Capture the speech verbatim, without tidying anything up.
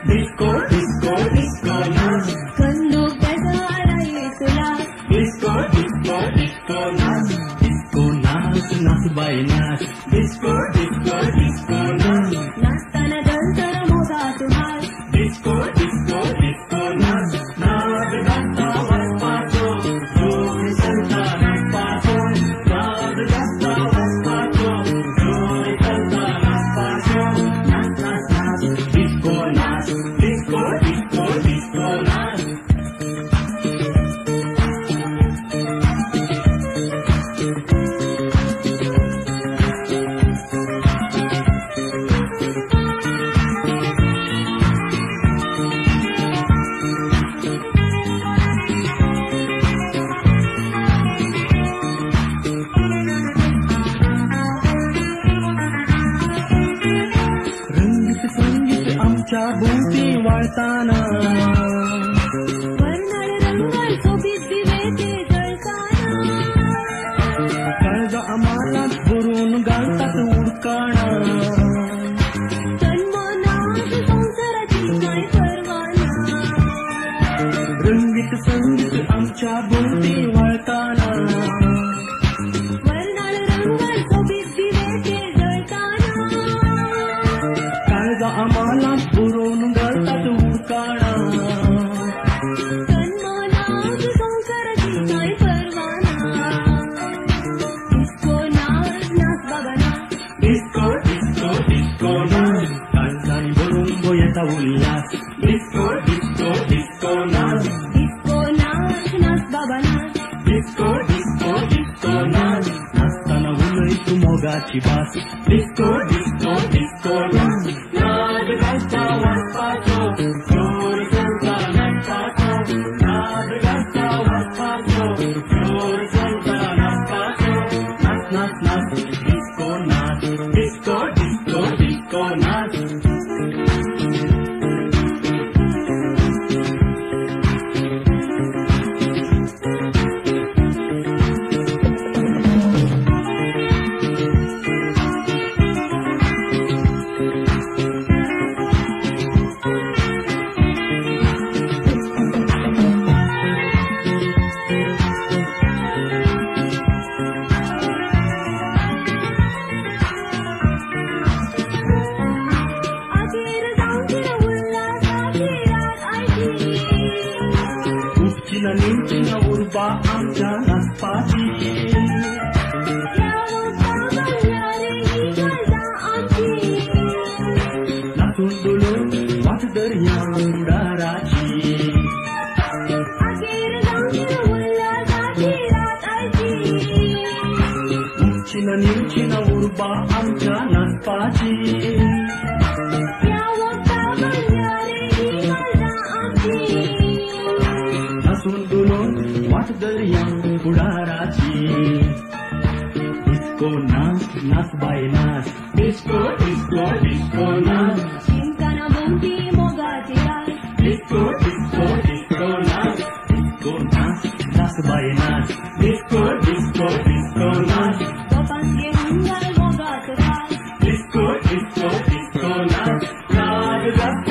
disco disco disco नाच कंदू गजवाराई तुला डिस्को डिस्को डिस्को नाच डिस्को नाच नाच बाई नाच डिस्को डिस्को डिस्को नाच नाचताना जलतर मोगा तुहार डिस्को डिस्को डिस्को नाच नाद गाता वस्पाचो जोर चलता नाचपाचो नाद गाता वस्पाचो जोर चलता नाचपाचो नाच नाच नाच डिस्को नाच डिस्को डिस्को डिस्को नाच आमच्या भोवती वाळताना वर्णळ रंगाल सोबीत दिवे ते जळताना काळज आम्हाला भरून घालतात उडकाणा तन्मनात संसाराची काय परवाना रंगीत संगीत आमच्या भोवती वाळताना वर्णळ रंगाल सोबीत दिवे ते जळताना काळज आम्हाला भरून घालतात उडकाणा तन्मनात संसाराची काय परवाना डिस्को नाच नाच बाबा नाच डिस्को डिस्को डिस्को नाच काळजाने भरून गोयाचा उल्हास डिस्को डिस्को डिस्को नाच डिस्को नाच नाच बाबा नाच डिस्को डिस्को डिस्को नाच नाचताना उलयतू मोगाची बास डिस्को डिस्को डिस्को नाच नाद गाता वस्पाचो जोर चलता नाचपाचो नाद गाता वस्पाचो जोर चलता नाचपाचो नाच नाच नाच डिस्को नाच डिस्को डिस्को डिस्को नाच अखेर जाऊन उल्हासाची रात आयची उठचिना निंचिना उर्बा आमच्या नाचपाची यावं बाबा रे ही गजा आमची नाचून डोलून वाट दर्या उडाराची अखेर जाऊन उल्हासाची रात आयची उठचिना निंचिना उर्बा आमच्या नाचपाची यावं बाबा रे ही गजा आमची नाचून डोलून वाट दर्या उडाराची डिस्को नाच नाच बाई नाच डिस्को डिस्को डिस्को नाच शिंकाना भोवती मोगाची रात डिस्को डिस्को डिस्को नाच डिस्को नाच नाच बाई नाच डिस्को डिस्को डिस्को नाच कपास घेऊन घाल मोगाचं घाल डिस्को डिस्को डिस्को नाच नाद गाता